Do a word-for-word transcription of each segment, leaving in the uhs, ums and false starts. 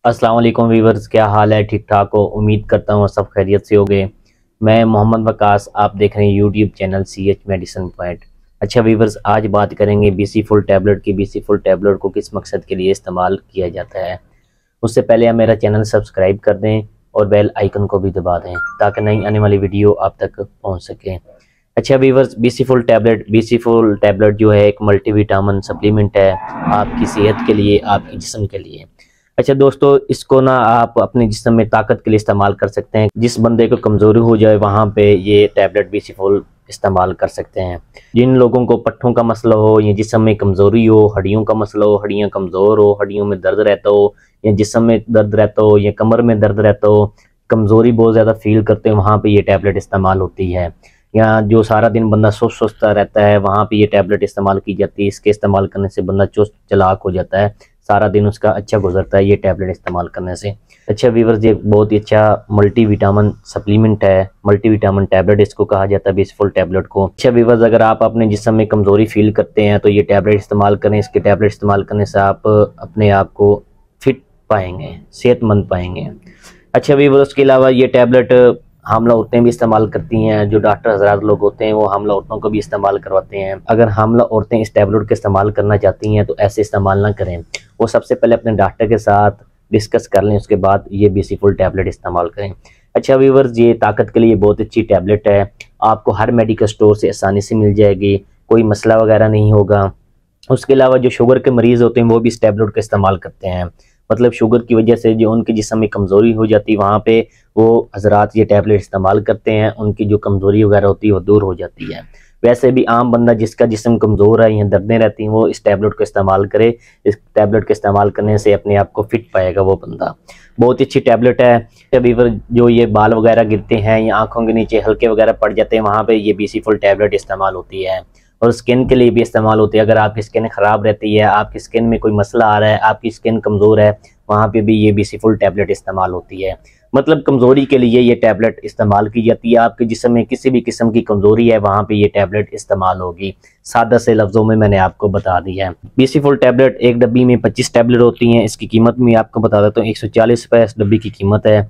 अस्सलाम वालेकुम वीवर्स, क्या हाल है? ठीक ठाक हो? उम्मीद करता हूँ सब खैरियत से होंगे। मैं मोहम्मद वकास, आप देख रहे हैं YouTube channel C H medicine point. अच्छा वीवर्स, आज बात करेंगे बीसी फुल टैबलेट की। बीसी फुल टैबलेट को किस मकसद के लिए इस्तेमाल किया जाता है। उससे पहले आप मेरा चैनल सब्सक्राइब कर दें और बेल आइकन को भी दबा दें ताकि नई आने वाली वीडियो आप तक पहुँच सके। अच्छा viewers, BC full tablet BC full tablet जो है एक मल्टीविटामिन सप्लीमेंट है आपकी सेहत के लिए, आपके जिस्म के लिए। अच्छा दोस्तों, इसको ना आप अपने जिस्म में ताकत के लिए इस्तेमाल कर सकते हैं। जिस बंदे को कमज़ोरी हो जाए वहाँ पे ये टैबलेट बीसी फुल इस्तेमाल कर सकते हैं। जिन लोगों को पट्ठों का मसला हो या जिस्म में कमज़ोरी हो, हड्डियों का मसला हो, हड्डियाँ कमज़ोर हो, हड्डियों में दर्द रहता हो या जिस्म में दर्द रहता हो या कमर में दर्द रहता हो, कमज़ोरी बहुत ज़्यादा फील करते हैं, वहाँ पर ये टैबलेट इस्तेमाल होती है। या जो सारा दिन बंदा सुस्त सुस्ता रहता है वहाँ पे ये टैबलेट इस्तेमाल की जाती है। इसके इस्तेमाल करने से बंदा चुस्त चालाक हो जाता है, सारा दिन उसका अच्छा गुजरता है ये टैबलेट इस्तेमाल करने से। अच्छा वीवर्स, ये बहुत ही अच्छा मल्टीविटामिन सप्लीमेंट है, मल्टीविटामिन टैबलेट इसको कहा जाता है, बीसी फुल टैबलेट को। अच्छा वीवर्स, अगर आप अपने जिस्म में कमज़ोरी फील करते हैं तो ये टैबलेट इस्तेमाल करें। इसके टैबलेट इस्तेमाल करने से आप अपने आप को फिट पाएंगे, सेहतमंद पाएंगे। अच्छा वीवर्स, उसके अलावा ये टैबलेट हामला औरतें भी इस्तेमाल करती हैं। जो डॉक्टर हज़रात लोग होते हैं वो हामला औरतों को भी इस्तेमाल करवाते हैं। अगर हामला औरतें इस टैबलेट का इस्तेमाल करना चाहती हैं तो ऐसे इस्तेमाल ना करें। वो सबसे पहले अपने डॉक्टर के साथ डिस्कस कर लें, उसके बाद ये बीसी फुल टैबलेट इस्तेमाल करें। अच्छा व्यूअर्स, ये ताकत के लिए बहुत अच्छी टैबलेट है, आपको हर मेडिकल स्टोर से आसानी से मिल जाएगी, कोई मसला वगैरह नहीं होगा। उसके अलावा जो शुगर के मरीज़ होते हैं वो भी इस टैबलेट का इस्तेमाल करते हैं। मतलब शुगर की वजह से जो उनके जिस्म में कमज़ोरी हो जाती है वहाँ पे वो हजरात ये टैबलेट इस्तेमाल करते हैं, उनकी जो कमज़ोरी वगैरह होती है वो दूर हो जाती है। वैसे भी आम बंदा जिसका जिस्म कमज़ोर है या दर्दें रहती हैं वो इस टैबलेट को इस्तेमाल करे। इस टैबलेट के इस्तेमाल करने से अपने आप को फिट पाएगा वो बंदा। बहुत अच्छी टैबलेट है। अभी जो ये बाल वगैरह गिरते हैं या आँखों के नीचे हल्के वगैरह पड़ जाते हैं वहाँ पर ये बीसी फुल टैबलेट इस्तेमाल होती है। और स्किन के लिए भी इस्तेमाल होती है। अगर आपकी स्किन ख़राब रहती है, आपकी स्किन में कोई मसला आ रहा है, आपकी स्किन कमज़ोर है, वहाँ पे भी ये बीसी फुल टैबलेट इस्तेमाल होती है। मतलब कमज़ोरी के लिए ये टैबलेट इस्तेमाल की जाती है। आपके जिस्म में किसी भी किस्म की कमज़ोरी है वहाँ पे ये टैबलेट इस्तेमाल होगी। सादा से लफ्ज़ों में मैंने आपको बता दिया है। बीसी फुल टैबलेट एक डब्बी में पच्चीस टैबलेट होती हैं। इसकी कीमत भी आपको बता देता हूँ, एक सौ चालीस रुपये इस डब्बी की कीमत है।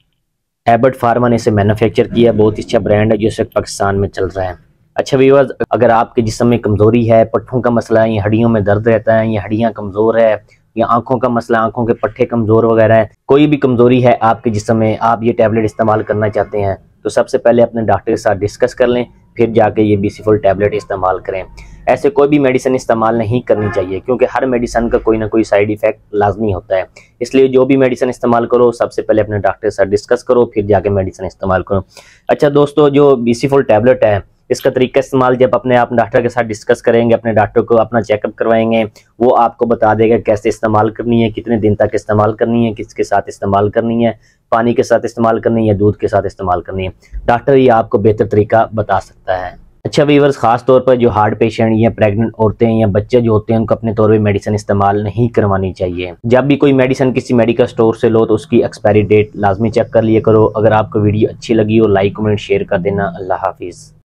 एबट फार्मा ने इसे मैन्युफैक्चर किया, बहुत ही अच्छा ब्रांड है जो इस वक्त पाकिस्तान में चल रहा है। अच्छा व्यूअर्स, अगर आपके जिस्म में कमज़ोरी है, पट्ठों का मसला है या हड्डियों में दर्द रहता है या हड्डियाँ कमज़ोर है या आंखों का मसला, आंखों के पट्टे कमज़ोर वगैरह है, कोई भी कमज़ोरी है आपके जिस्म में, आप ये टैबलेट इस्तेमाल करना चाहते हैं तो सबसे पहले अपने डॉक्टर के साथ डिस्कस कर लें, फिर जाके ये बीसी फुल टैबलेट इस्तेमाल करें। ऐसे कोई भी मेडिसिन इस्तेमाल नहीं करनी चाहिए क्योंकि हर मेडिसिन का कोई ना कोई साइड इफ़ेक्ट लाजमी होता है। इसलिए जो भी मेडिसिन इस्तेमाल करो सबसे पहले अपने डॉक्टर के साथ डिस्कस करो, फिर जाके मेडिसिन इस्तेमाल करो। अच्छा दोस्तों, जो बीसी फुल टैबलेट है इसका तरीका इस्तेमाल जब अपने आप डॉक्टर के साथ डिस्कस करेंगे, अपने डॉक्टर को अपना चेकअप करवाएंगे, वो आपको बता देगा कैसे इस्तेमाल करनी है, कितने दिन तक इस्तेमाल करनी है, किसके साथ इस्तेमाल करनी है, पानी के साथ इस्तेमाल करनी है, दूध के साथ इस्तेमाल करनी है। डॉक्टर ही आपको बेहतर तरीका बता सकता है। अच्छा वीवर्स, खास तौर पर जो हार्ट पेशेंट या प्रेग्नेंट औरतें या बच्चे जो होते हैं उनको अपने तौर पे मेडिसिन इस्तेमाल नहीं करवानी चाहिए। जब भी कोई मेडिसिन किसी मेडिकल स्टोर से लो तो उसकी एक्सपायरी डेट लाजमी चेक कर लिया करो। अगर आपको वीडियो अच्छी लगी हो लाइक कमेंट शेयर कर देना। अल्लाह हाफिज़।